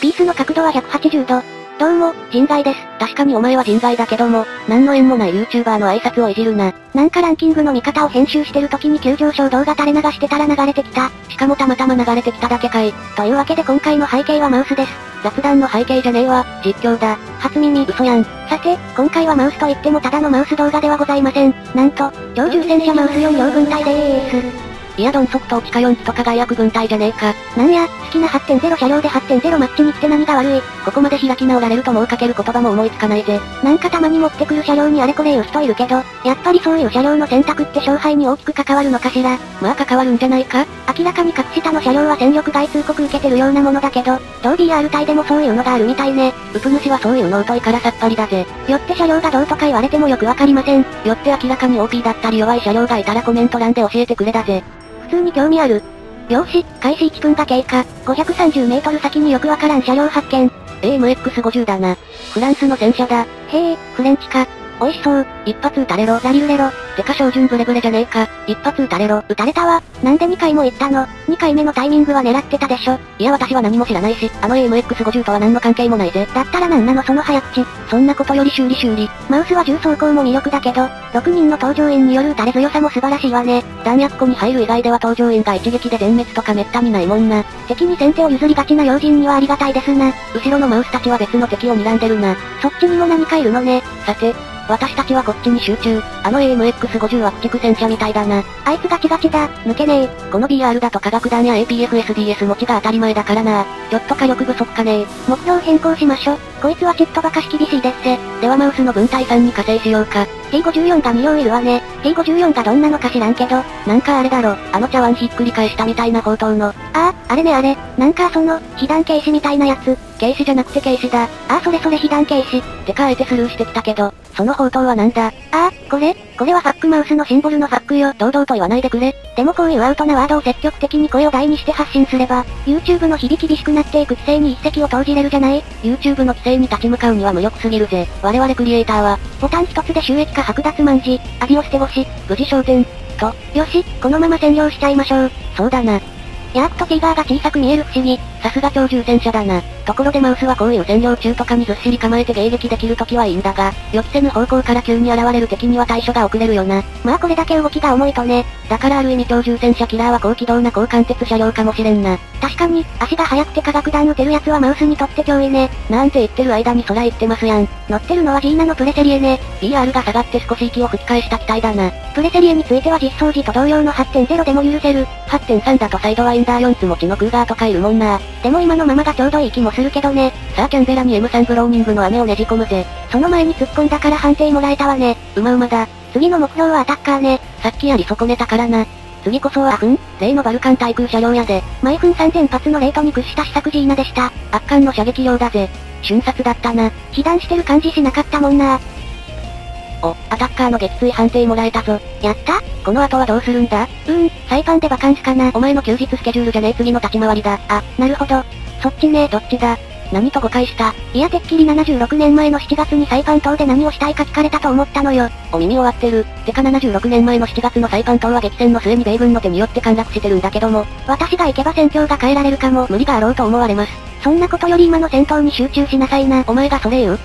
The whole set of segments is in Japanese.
ピースの角度は180度。どうも、人外です。 確かにお前は人外だけども、何の縁もない YouTuber の挨拶をいじるな。 なんかランキングの見方を編集してる時に急上昇動画垂れ流してたら流れてきた。 しかもたまたま流れてきただけかい。 というわけで今回の背景はマウスです。 雑談の背景じゃねえわ、実況だ。 初耳。 嘘やん。 さて、今回はマウスといってもただのマウス動画ではございません。なんと、超重戦車マウス4両軍隊でーす。 いやドンソクと地下4機とか外役軍隊じゃねえか。 なんや、好きな 8.0 車両で 8.0 マッチに来て何が悪い。 ここまで開き直られるともうかける言葉も思いつかないぜ。 なんかたまに持ってくる車両にあれこれ言う人いるけど、やっぱりそういう車両の選択って勝敗に大きく関わるのかしら。 まあ関わるんじゃないか。 明らかに格下の車両は戦力外通告受けてるようなものだけど、同 DR 隊でもそういうのがあるみたいね。 ウプ主はそういうの疎いからさっぱりだぜ。 よって車両がどうとか言われてもよくわかりません。 よって明らかに OP だったり弱い車両がいたらコメント欄で教えてくれだぜ。 普通に興味ある。よし、開始1分が経過。530メートル先によくわからん車両発見。 AMX50 だな。フランスの戦車だ。 へえ、フレンチか。美味しそう。 一発撃たれろ。 ラリウレロ。 てか照準ブレブレじゃねえか。一発撃たれろ。 撃たれたわ。なんで2回も言ったの？ 2 回目のタイミングは狙ってたでしょ。 いや私は何も知らないし、あの AMX50 とは何の関係もないぜ。 だったらなんなのその早口。 そんなことより修理。 マウスは重装甲も魅力だけど、6人の搭乗員による撃たれ強さも素晴らしいわね。 弾薬庫に入る以外では搭乗員が一撃で全滅とかめったにないもんな。 敵に先手を譲りがちな要人にはありがたいですな。 後ろのマウスたちは別の敵を睨んでるな。 そっちにも何かいるのね。 さて、私たちはこっちに集中。あの AMX50 は駆逐戦車みたいだな。 あいつガチガチだ。抜けねえ。 この BR だと化学弾や APFSDS 持ちが当たり前だからな。ちょっと火力不足かね。 目標変更しましょ。こいつはちっとばかし厳しいですせ。 ではマウスの分隊さんに加勢しようか。 T54 が2両いるわね。T54 がどんなのか知らんけど。 なんかあれだろ。あの茶碗ひっくり返したみたいな砲塔の。 ああ、あれねあれ。なんか被弾軽視みたいなやつ。 軽視じゃなくて軽視だ。 ああそれ被弾軽視。 てかあえてスルーしてきたけど、その砲塔はなんだ？ ああ、これはファックマウスのシンボルのファックよ。 堂々と言わないでくれ。 でもこういうアウトなワードを積極的に声を大にして発信すれば、YouTube の日々厳しくなっていく規制に一石を投じれるじゃない？ YouTube の規制に立ち向かうには無力すぎるぜ。我々クリエイターは、 ボタン一つで収益化剥奪万事、アディオステゴシ、 無事昇天、と。 よし、このまま占領しちゃいましょう。 そうだな。 ヤークとティーガーが小さく見える不思議。 さすが超重戦車だな。ところでマウスはこういう占領中とかにずっしり構えて迎撃できるときはいいんだが、予期せぬ方向から急に現れる敵には対処が遅れるよな。 まあこれだけ動きが重いとね。 だからある意味超重戦車キラーは高機動な高貫徹車両かもしれんな。 確かに、足が速くて化学弾撃てるやつはマウスにとって脅威ね。 なんて言ってる間に空行ってますやん。 乗ってるのはジーナのプレセリエね。 BR が下がって少し息を吹き返した機体だな。 プレセリエについては実装時と同様の 8.0 でも許せる。 8.3 だとサイドワインダー4つ持ちのクーガーとかいるもんな。 でも今のままがちょうどいい気もするけどね。 さあキャンベラに M3 ブローニングの雨をねじ込むぜ。 その前に突っ込んだから判定もらえたわね。 うまだ。 次の目標はアタッカーね。 さっきやり損ねたからな。次こそは例のバルカン対空車両やで。 毎分3000発のレートに屈した試作ジーナでした。 圧巻の射撃量だぜ。瞬殺だったな。 被弾してる感じしなかったもんな。 お、アタッカーの撃墜判定もらえたぞ。 やった？ この後はどうするんだ？ サイパンでバカンスかな。 お前の休日スケジュールじゃねえ次の立ち回りだ。 あ、なるほど。そっちね。 どっちだ？何と誤解した？ いやてっきり76年前の7月にサイパン島で何をしたいか聞かれたと思ったのよ。 お耳終わってる。てか76年前の7月のサイパン島は激戦の末に米軍の手によって陥落してるんだけども。 私が行けば戦況が変えられるかも。 無理があろうと思われます。 そんなことより今の戦闘に集中しなさいな。 お前がそれ言う？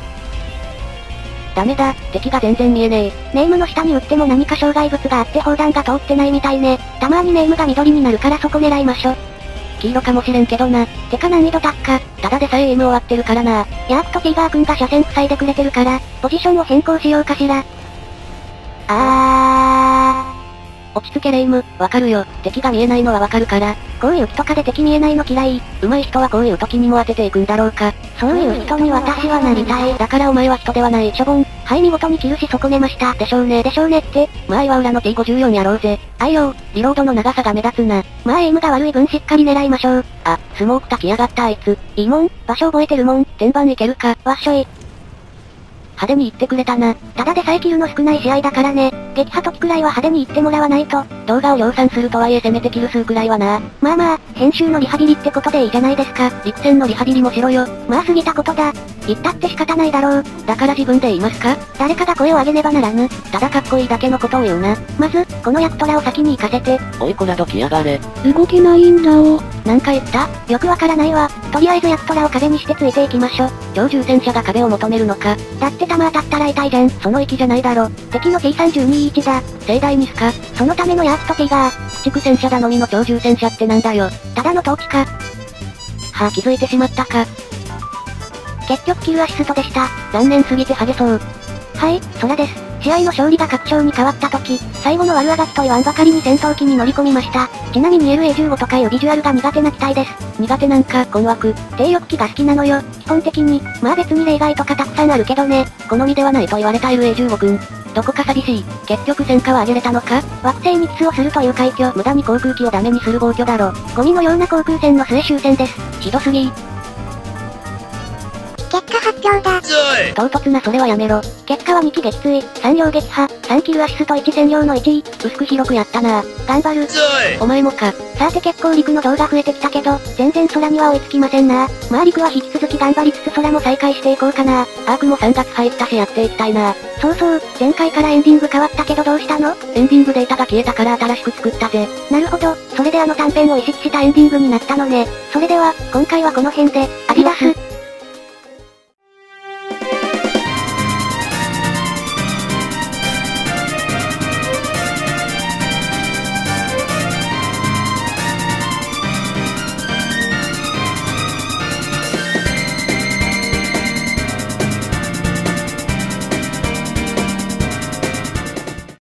ダメだ、敵が全然見えねえ。 ネームの下に撃っても何か障害物があって砲弾が通ってないみたいね。たまにネームが緑になるからそこ狙いましょ。 黄色かもしれんけどな。 てか難易度高。 ただでさえ M 終わってるからな。 ヤークとティーガー君が車線塞いでくれてるから、ポジションを変更しようかしら。 落ち着けレイム、わかるよ。敵が見えないのはわかるから。 こういう木とかで敵見えないの嫌い。 上手い人はこういう時にも当てていくんだろうか。 そういう人に私はなりたい。 だからお前は人ではない。 しょぼん。はい、見事にキルし損ねました。 でしょうねって。まあ岩裏の T54 やろうぜ。 あいよリロードの長さが目立つな。 まあエイムが悪い分しっかり狙いましょう。 あ、スモーク焚きやがったあいつ。 いいもん、場所覚えてるもん。 天板いけるか。 わっしょい。 派手に言ってくれたな。 ただでさえキルの少ない試合だからね。撃破時くらいは派手に言ってもらわないと。 動画を量産するとはいえせめてキル数くらいはな。 まあまあ、編集のリハビリってことでいいじゃないですか。 陸戦のリハビリもしろよ。 まあ過ぎたことだ。言ったって仕方ないだろう。 だから自分で言いますか？ 誰かが声を上げねばならぬ。 ただかっこいいだけのことを言うな。 まず、このヤクトラを先に行かせて。 おいこらどきやがれ。 動けないんだお。 なんか言った？ よくわからないわ。とりあえずヤクトラを壁にしてついていきましょ。 超重戦車が壁を求めるのか。 だって弾当たったら痛いじゃん。 その域じゃないだろ。 敵の T3221 だ。 盛大にすか。 そのためのヤーストティガー。 駆逐戦車だのみの超重戦車ってなんだよ。 ただの陶器か。 はあ気づいてしまったか。 結局キルアシストでした。 残念すぎてハゲそう。 はい、空です。試合の勝利が確勝に変わった時、最後の悪あがきと言わんばかりに戦闘機に乗り込みました。ちなみに LA15 とかいうビジュアルが苦手な機体です。 苦手なんか、困惑。 低翼機が好きなのよ、基本的に。まあ別に例外とかたくさんあるけどね。 好みではないと言われた LA15 君。どこか寂しい。結局戦果は上げれたのか？ 惑星にキスをするという快挙。 無駄に航空機をダメにする暴挙だろ。 ゴミのような航空戦の末終戦です。 ひどすぎ。 結果発表だ。 唐突なそれはやめろ。 結果は2機撃墜、3両撃破、3キルアシスト1占領の1位。 薄く広くやったな。 頑張る。 お前もか。 さて結構陸の動画増えてきたけど、全然空には追いつきませんな。まあ陸は引き続き頑張りつつ空も再開していこうかな。 アークも3月入ったしやっていきたいな。 そうそう、前回からエンディング変わったけどどうしたの？ エンディングデータが消えたから新しく作ったぜ。 なるほど、それであの短編を意識したエンディングになったのね。それでは、今回はこの辺で、アディダス。